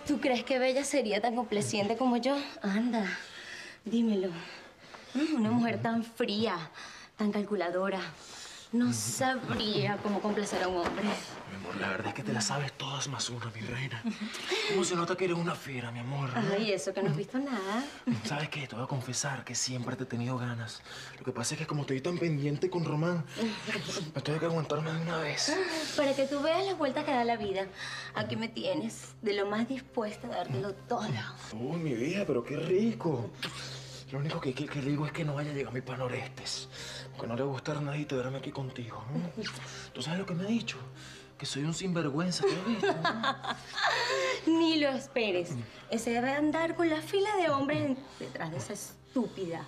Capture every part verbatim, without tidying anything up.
¿Tú crees que Bella sería tan complaciente como yo? Anda, dímelo. Una mujer tan fría, tan calculadora, no sabría cómo complacer a un hombre. Mi amor, la verdad es que te la sabes todas más una, mi reina. ¿Cómo se nota que eres una fiera, mi amor? Ay, eso que no has visto nada. ¿Sabes qué? Te voy a confesar que siempre te he tenido ganas. Lo que pasa es que como estoy tan pendiente con Román, me tengo que aguantarme de una vez. Para que tú veas las vueltas que da la vida. Aquí me tienes, de lo más dispuesta a dártelo todo. Uy, mi vida, pero qué rico. Lo único que, que, que digo es que no vaya a llegar mi pan Orestes. Porque no le gusta a nadie verme aquí contigo. ¿No? ¿Tú sabes lo que me ha dicho? Que soy un sinvergüenza, ¿te lo viste? Ni lo esperes. Ese debe andar con la fila de hombres detrás de esa estúpida.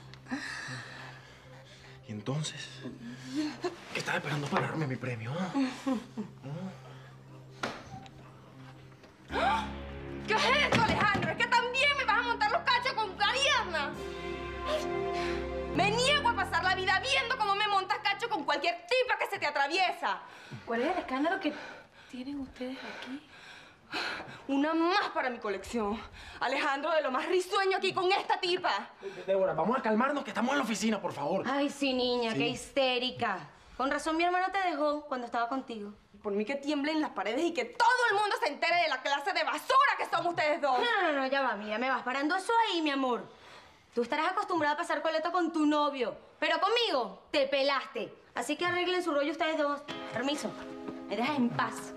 ¿Y entonces? ¿Qué estás esperando para darme mi premio? ¿Eh? ¿Qué es esto, Alejandro? ¿Es que también me vas a montar los cachos con Ariadna? Me niego a pasar la vida viendo cómo me montas cacho con cualquier tipa que se te atraviesa. ¿Cuál es el escándalo que tienen ustedes aquí? Una más para mi colección. Alejandro, de lo más risueño aquí con esta tipa. Débora, vamos a calmarnos que estamos en la oficina, por favor. Ay, sí, niña, Sí. qué histérica. Con razón mi hermano te dejó cuando estaba contigo. Por mí que tiemblen las paredes y que todo el mundo se entere de la clase de basura que son ustedes dos. No, no, no, ya va, mira, me vas parando eso ahí, mi amor. Tú estarás acostumbrada a pasar coleto con tu novio, pero conmigo te pelaste. Así que arreglen su rollo ustedes dos. Permiso, me dejas en paz.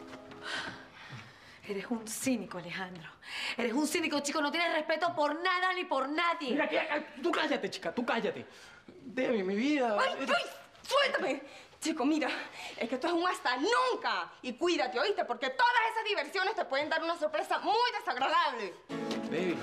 Eres un cínico, Alejandro. Eres un cínico, chico. No tienes respeto por nada ni por nadie. Mira, que, tú cállate, chica, tú cállate. Debbie, mi vida. ¡Ay, ay! ¡Suéltame! Chico, mira, es que esto es un hasta nunca. Y cuídate, ¿oíste? Porque todas esas diversiones te pueden dar una sorpresa muy desagradable. Debbie.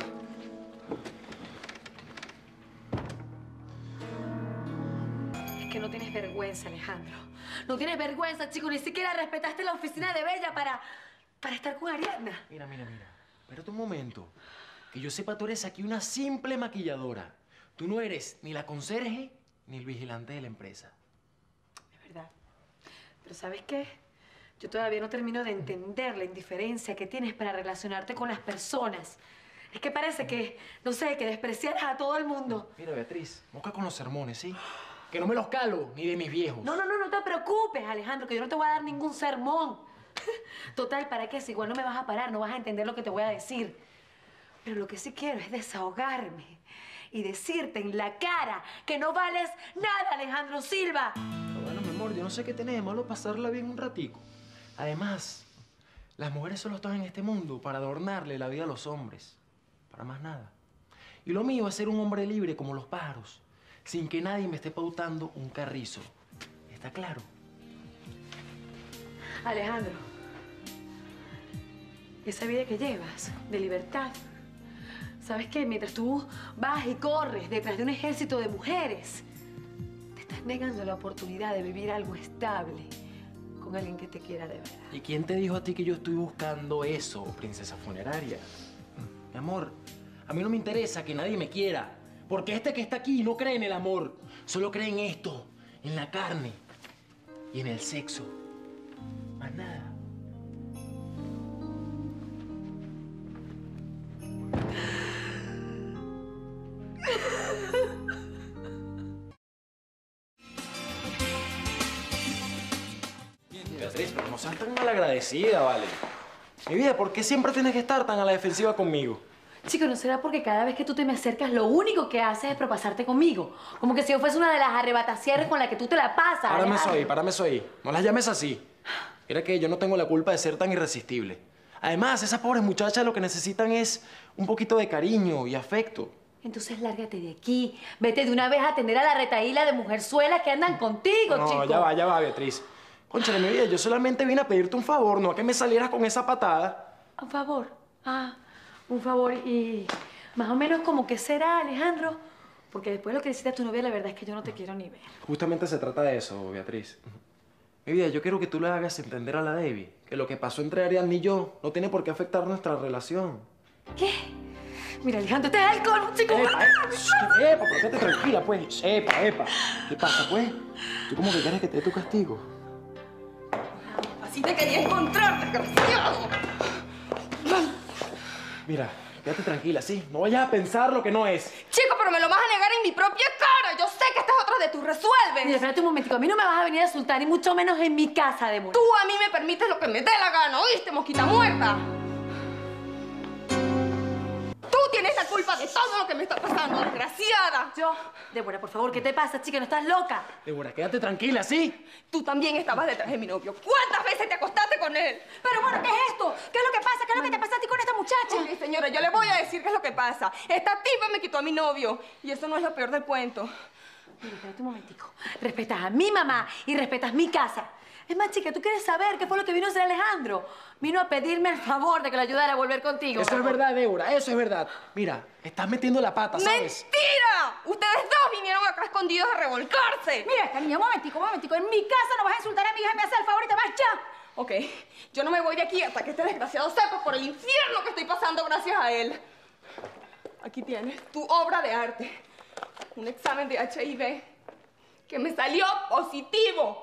Es que no tienes vergüenza, Alejandro. No tienes vergüenza, chico. Ni siquiera respetaste la oficina de Bella para... para estar con Ariadna. Mira, mira, mira. Espérate un momento. Que yo sepa, tú eres aquí una simple maquilladora. Tú no eres ni la conserje ni el vigilante de la empresa. Es verdad. Pero ¿sabes qué? Yo todavía no termino de entender la indiferencia que tienes para relacionarte con las personas. Es que parece que, no sé, que despreciaras a todo el mundo. Mira, Beatriz, mosca con los sermones, ¿sí? Que no me los calo, ni de mis viejos. No, no, no, no te preocupes, Alejandro, que yo no te voy a dar ningún sermón. Total, ¿para qué? Si igual no me vas a parar, no vas a entender lo que te voy a decir. Pero lo que sí quiero es desahogarme y decirte en la cara que no vales nada, Alejandro Silva. Pero bueno, mi amor, yo no sé qué tiene de malo pasarla bien un ratico. Además, las mujeres solo están en este mundo para adornarle la vida a los hombres. Para más nada. Y lo mío es ser un hombre libre como los pájaros, sin que nadie me esté pautando un carrizo. ¿Está claro? Alejandro, esa vida que llevas de libertad, ¿sabes qué? Mientras tú vas y corres detrás de un ejército de mujeres, te estás negando la oportunidad de vivir algo estable con alguien que te quiera de verdad. ¿Y quién te dijo a ti que yo estoy buscando eso, princesa funeraria? Mi amor, a mí no me interesa que nadie me quiera, porque este que está aquí no cree en el amor, solo cree en esto, en la carne y en el sexo. Más nada. Beatriz, pero no seas tan malagradecida, ¿vale? Mi vida, ¿por qué siempre tienes que estar tan a la defensiva conmigo? Chico, ¿no será porque cada vez que tú te me acercas lo único que haces es propasarte conmigo? Como que si yo fuese una de las arrebatacierres con las que tú te la pasas. Párame eso Alejandro. ahí, párame eso ahí. No las llames así. Mira que yo no tengo la culpa de ser tan irresistible. Además, esas pobres muchachas lo que necesitan es un poquito de cariño y afecto. Entonces lárgate de aquí. Vete de una vez a atender a la retaíla de mujerzuelas que andan contigo, No, chico. ya va, ya va, Beatriz. Cónchale, mi vida, yo solamente vine a pedirte un favor, no a que me salieras con esa patada. Un favor. Ah, un favor. Y más o menos como que será, Alejandro. Porque después de lo que hiciste a tu novia, la verdad es que yo no te quiero ni ver. Justamente se trata de eso, Beatriz. Mi vida, yo quiero que tú le hagas entender a la Debbie que lo que pasó entre Ariadna y yo no tiene por qué afectar nuestra relación. ¿Qué? Mira, Alejandro, este es alcohol, chico. ¡Epa, epa! Shh, ¡Epa! Pero quédate tranquila, pues. ¡Epa, epa! ¿Qué pasa, pues? ¿Tú cómo que quieres que te dé tu castigo? Así te quería encontrar, desgraciado. Mira, quédate tranquila, ¿sí? No vayas a pensar lo que no es. Chico, pero me lo vas a negar en mi propia cara. Yo sé que esta es otra de tus resuelves. Mira, espérate un momentico. A mí no me vas a venir a insultar, ni mucho menos en mi casa, Débora. Tú a mí me permites lo que me dé la gana, ¿oíste, mosquita muerta? Tú tienes la culpa de todo lo que me está pasando, desgraciada. Yo, Débora, por favor, ¿qué te pasa, chica? ¿No estás loca? Débora, quédate tranquila, ¿sí? Tú también estabas detrás de mi novio. ¿Cuántas veces te acostaste con él? Pero bueno, ¿qué es esto? ¿Qué es lo que pasa? ¿Qué es lo que te pasa a ti con esta muchacha? Ok, señora, yo le voy a decir qué es lo que pasa. Esta tipa me quitó a mi novio. Y eso no es lo peor del cuento. Mira, espérate un momentico. Respetas a mi mamá y respetas mi casa. Es más, chica, ¿tú quieres saber qué fue lo que vino a hacer Alejandro? Vino a pedirme el favor de que lo ayudara a volver contigo. Eso es verdad, Débora, eso es verdad. Mira, estás metiendo la pata, ¿sabes? ¡Mentira! Ustedes dos vinieron acá escondidos a revolcarse. Mira, esta niña, un momentico, un momentico. En mi casa no vas a insultar a mi hija y me haces el favor y te vas ya. Ok, yo no me voy de aquí hasta que este desgraciado sepa por el infierno que estoy pasando gracias a él. Aquí tienes tu obra de arte. Un examen de H I V que me salió positivo.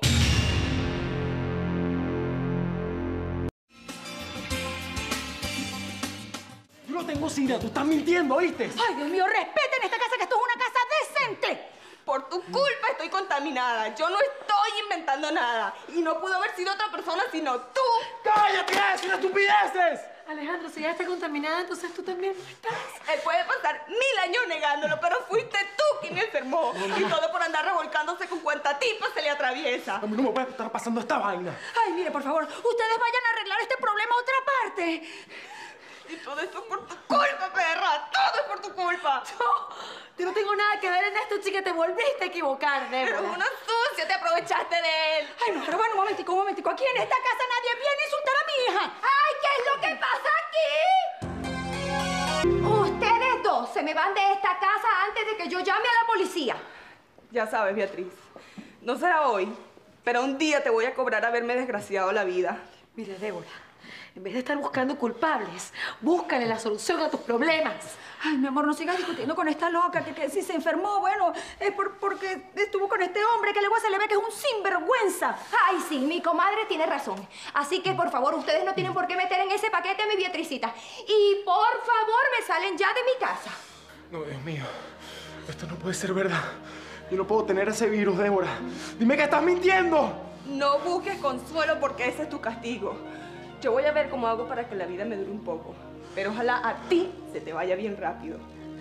Yo no tengo sida, tú estás mintiendo, ¿oíste? Ay, Dios mío, respeten esta casa, que esto es una casa decente. Por tu culpa estoy contaminada. Yo no estoy inventando nada. Y no pudo haber sido otra persona sino tú. ¡Cállate, es una estupideces! Alejandro, si ya está contaminada, entonces tú también no estás. Él puede pasar mil años negándolo, pero fuiste tú quien me enfermó. Y todo por andar revolcándose con cuanta tipa se le atraviesa. A mí no me puede estar pasando esta vaina. Ay, mire, por favor, ustedes vayan a arreglar este problema a otra parte. Y todo esto es por tu culpa, perra. Todo es por tu culpa. No, yo no tengo nada que ver en esto, chica. Te volviste a equivocar, Débora. Eres una sucia, te aprovechaste de él. Ay, no, pero bueno, un momentico, un momentico. Aquí en esta casa nadie viene a insultar a mi hija. Ay, ¿qué es lo que pasa aquí? Ustedes dos se me van de esta casa antes de que yo llame a la policía. Ya sabes, Beatriz. No será hoy, pero un día te voy a cobrar haberme desgraciado la vida. Mira, Débora, en vez de estar buscando culpables, búscale la solución a tus problemas. Ay, mi amor, no sigas discutiendo con esta loca, que, que si se enfermó, bueno, es por, porque estuvo con este hombre, que luego se le ve que es un sinvergüenza. Ay, sí, mi comadre tiene razón. Así que, por favor, ustedes no tienen por qué meter en ese paquete a mi Beatricita. Y, por favor, me salen ya de mi casa. No, Dios mío. Esto no puede ser verdad. Yo no puedo tener ese virus, Débora. Dime que estás mintiendo. No busques consuelo porque ese es tu castigo. Yo voy a ver cómo hago para que la vida me dure un poco. Pero ojalá a ti se te vaya bien rápido.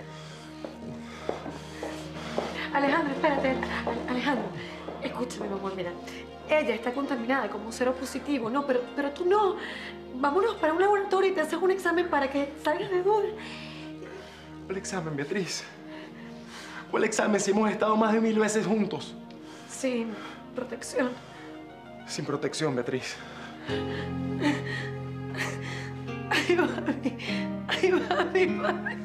Alejandro, espérate. Alejandro, escúchame, mi amor, mira. Ella está contaminada como cero positivo, ¿no? Pero, pero tú no. Vámonos para un laboratorio y te haces un examen para que salgas de duda. ¿Cuál examen, Beatriz? ¿Cuál examen si hemos estado más de mil veces juntos? Sin protección. Sin protección, Beatriz. Ay, mami. Ay, mami, mami.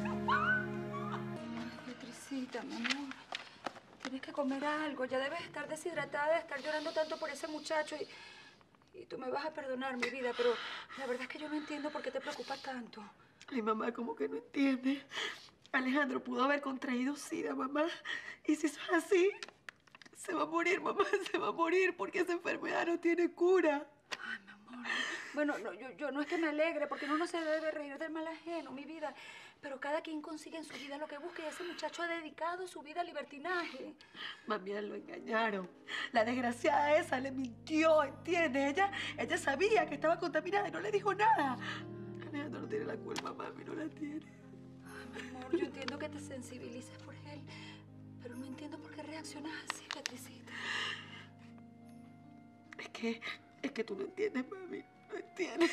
Beatricita, mi amor, tienes que comer algo. Ya debes estar deshidratada de estar llorando tanto por ese muchacho y, y tú me vas a perdonar, mi vida, pero la verdad es que yo no entiendo por qué te preocupas tanto. Ay, mamá, ¿cómo que no entiende? Alejandro pudo haber contraído SIDA, mamá. Y si eso es así, se va a morir, mamá, se va a morir porque esa enfermedad no tiene cura. Ay, mi amor. Bueno, no, yo, yo no es que me alegre, porque uno no se debe reír del mal ajeno, mi vida. Pero cada quien consigue en su vida lo que busca y ese muchacho ha dedicado su vida al libertinaje. Mami, a él lo engañaron. La desgraciada esa le mintió, ¿entiendes? Ella, ella sabía que estaba contaminada y no le dijo nada. Alejandro no tiene la culpa, mami, no la tiene. Ay, mi amor, yo entiendo que te sensibilices por él, pero no entiendo por qué reaccionas así, Beatricita. Es que, es que tú no entiendes, mami. No entiendes.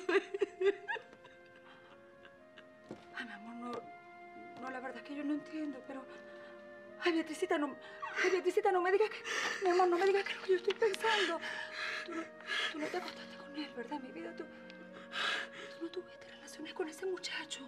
Ay, mi amor, no, no, la verdad es que yo no entiendo, pero... Ay, Beatricita, no, ay, Beatricita, no me digas que... Mi amor, no me digas que es lo que yo estoy pensando. Tú no, tú no te acostaste con él, ¿verdad, mi vida? Tú, tú no tuviste relaciones con ese muchacho.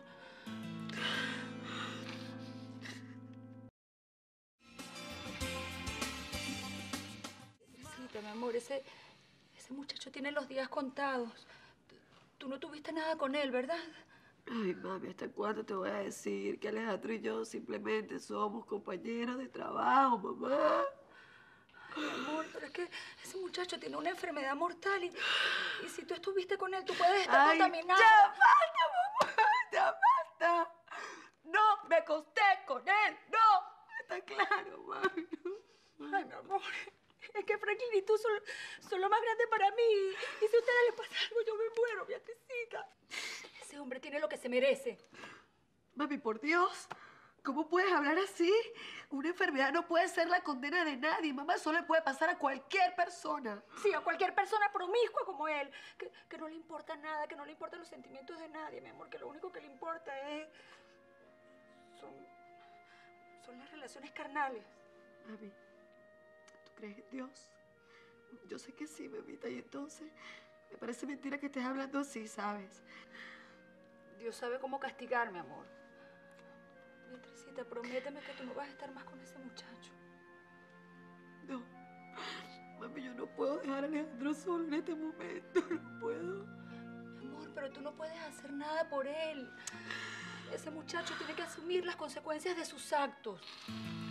Beatricita, mi amor, ese... Ese muchacho tiene los días contados. Tú, tú no tuviste nada con él, ¿verdad? Ay, mami, ¿hasta cuándo te voy a decir que Alejandro y yo simplemente somos compañeros de trabajo, mamá? Ay, amor, pero es que ese muchacho tiene una enfermedad mortal y, y si tú estuviste con él, tú puedes estar Ay, contaminada. ya basta, mamá, ya basta. acosté con él, no. Está claro, mami. Ay, mi amor, es que Franklin y tú son, son lo más grande para mí. Y si a ustedes les pasa algo, yo me muero, Beatricita. Ese hombre tiene lo que se merece. Mami, por Dios, ¿cómo puedes hablar así? Una enfermedad no puede ser la condena de nadie. Mamá, eso le puede pasar a cualquier persona. Sí, a cualquier persona promiscua como él, que, que no le importa nada, que no le importan los sentimientos de nadie, mi amor, que lo único que le importa es... son... son las relaciones carnales. Mami, ¿tú crees en Dios? Yo sé que sí, mamita, y entonces me parece mentira que estés hablando así, ¿sabes? Dios sabe cómo castigarme, amor. Beatricita, prométeme que tú no vas a estar más con ese muchacho. No, mami, yo no puedo dejar a Alejandro solo en este momento, no puedo. Mi amor, pero tú no puedes hacer nada por él. Ese muchacho tiene que asumir las consecuencias de sus actos.